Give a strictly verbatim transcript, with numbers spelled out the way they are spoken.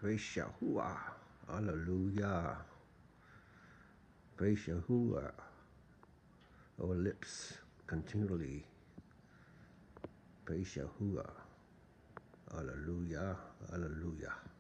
Praise Yahuwah. Hallelujah. Praise Yahuwah. Our lips continually praise Yahuwah. Hallelujah. Hallelujah.